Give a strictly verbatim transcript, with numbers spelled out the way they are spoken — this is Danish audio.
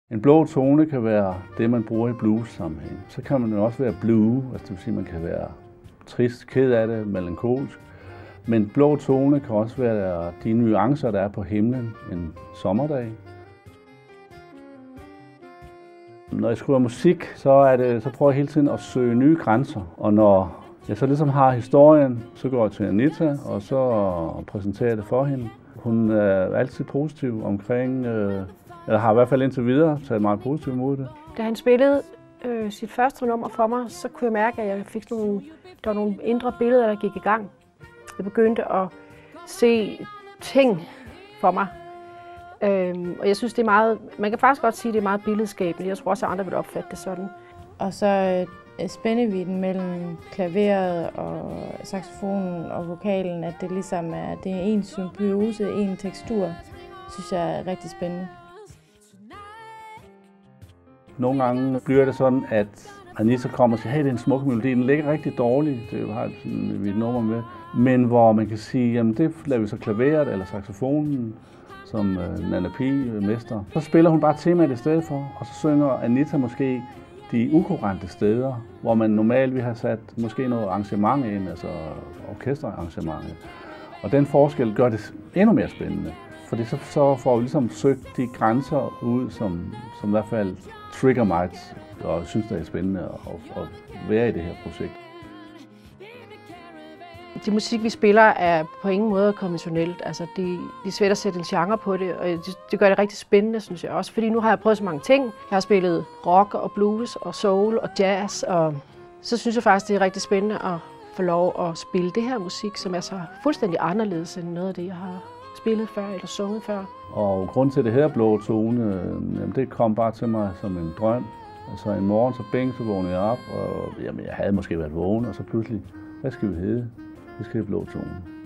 En blå tone kan være det, man bruger i blues-sammenhæng. Så kan man jo også være blue, altså det vil sige, at man kan være trist, ked af det, melankolsk. Men blå tone kan også være de nuancer, der er på himlen en sommerdag. Når jeg skriver musik, så, er det, så prøver jeg hele tiden at søge nye grænser. Og når jeg så ligesom har historien, så går jeg til Anita, og så præsenterer jeg det for hende. Hun er altid positiv omkring, øh, eller har i hvert fald indtil videre taget meget positivt imod det. Da han spillede øh, sit første nummer for mig, så kunne jeg mærke, at jeg fik nogle, der var nogle indre billeder, der gik i gang. Jeg begyndte at se ting for mig. Øhm, og jeg synes, det er meget, man kan faktisk godt sige, at det er meget billedskabende. Jeg tror også, at andre vil opfatte det sådan. Og så øh, spændeviden mellem klaveret og saxofonen og vokalen, at det ligesom er, det er en symbiose, en tekstur, synes jeg er rigtig spændende. Nogle gange bliver det sådan, at Anita kommer og siger, hey, det er en smuk melodi, den ligger rigtig dårligt, det har vi et nummer med. Men hvor man kan sige, jamen det laver vi så klaveret eller saxofonen, som uh, Nanna Pige mester. Så spiller hun bare temaet i stedet for, og så synger Anita måske de ukurrente steder, hvor man normalt vil have sat måske noget arrangement ind, altså orkesterarrangement. Og den forskel gør det endnu mere spændende, fordi så, så får vi ligesom søgt de grænser ud, som, som i hvert fald trigger mig, og synes, det er spændende at, at være i det her projekt. Det musik, vi spiller, er på ingen måde konventionelt. Altså, det, det er svært at sætte en genre på det, og det, det gør det rigtig spændende, synes jeg også. Fordi nu har jeg prøvet så mange ting. Jeg har spillet rock og blues og soul og jazz, og så synes jeg faktisk, det er rigtig spændende at få lov at spille det her musik, som er så fuldstændig anderledes end noget af det, jeg har spillet før eller sunget før. Og grund til det her blå tone, jamen, det kom bare til mig som en drøm. Altså en morgen, så bing, så vågnede jeg op, og jamen, jeg havde måske været vågen, og så pludselig, hvad skal vi hedde? Vi skal have blå tone.